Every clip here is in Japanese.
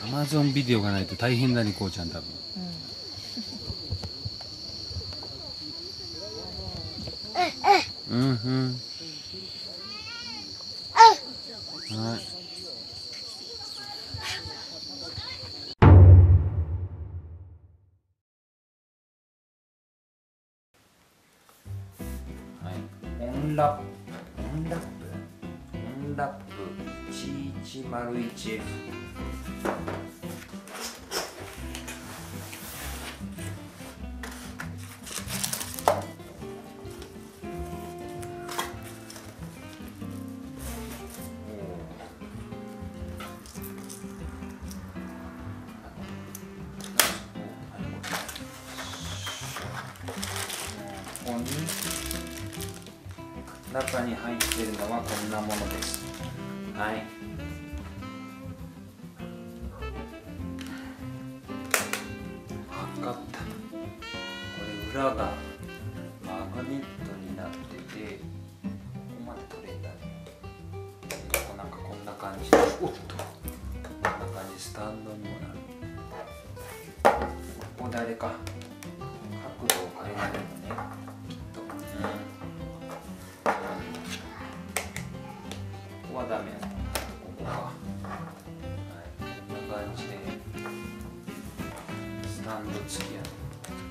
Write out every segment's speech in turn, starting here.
Amazon ビデオがないと大変だね、こうちゃん多分。うんうん。はい。オンラップ 1101F。ここに中に入っているのはこんなものです。はい。測った。これ裏がマグネットになってて、ここまで取れんだね。なんかこんな感じで、おっと、こんな感じでスタンドにもなる。ここであれか、角度を変えられるのね。ここはダメやな。ここか。はい、こんな感じでスタンド付きやね。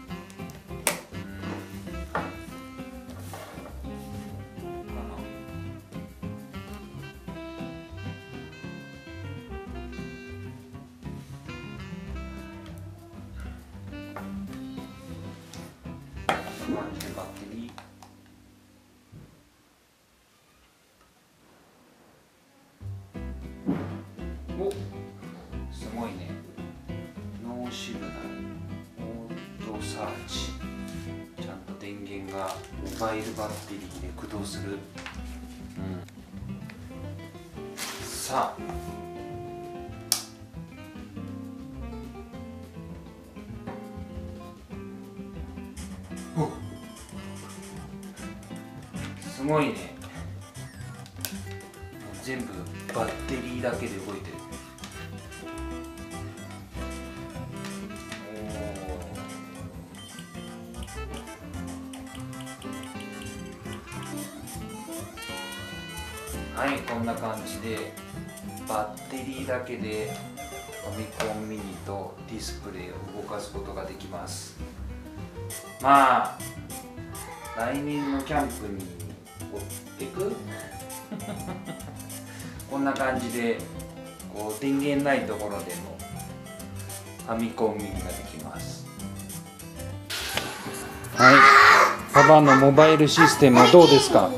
こんな感じでバッテリー。お、すごいね。ノーシグナル、オートサーチ。ちゃんと電源がモバイルバッテリーで駆動する。さあ。お、すごいね。全部バッテリーだけで動いてる。はい、こんな感じでバッテリーだけでファミコンミニとディスプレイを動かすことができます。まあ来年のキャンプに持ってくこんな感じでこう電源ないところでもファミコンミニができます。はい、パパのモバイルシステムはどうですか？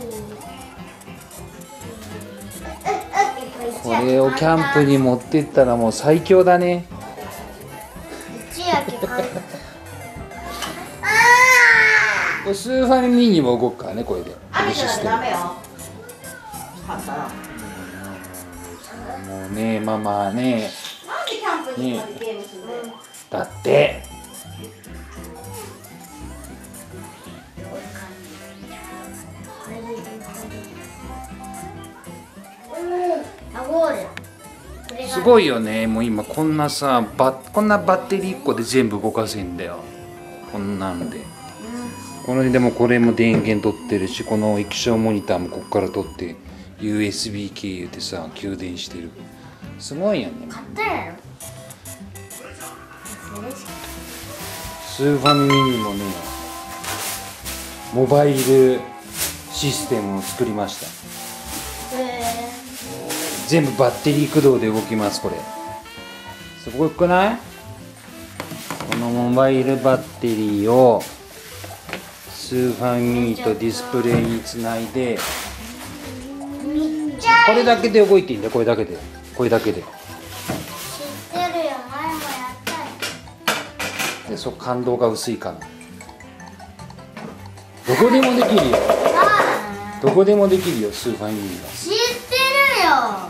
これをキャンプに持ってったらもう最強だね。これスーファミにも動くからね、これで。このシステム。もうね、ママね。ね、だって。すごいよね。もう今こんなさ、こんなバッテリー1個で全部動かせんだよ。こんなんで。このでもこれも電源取ってるし、この液晶モニターもここから取って USB 経由でさ給電してる。すごいよね。スーファミミニもね、モバイルシステムを作りました。全部バッテリー駆動で動きます。これすごくない？このモバイルバッテリーをスーファミミニとディスプレイにつないで、これだけで動いていいんだよ。これだけで、これだけで。知ってるよ、前もやったよ。で、感動が薄いかな。どこでもできるよ。どこでもできるよ、スーファミミニは。知ってるよ。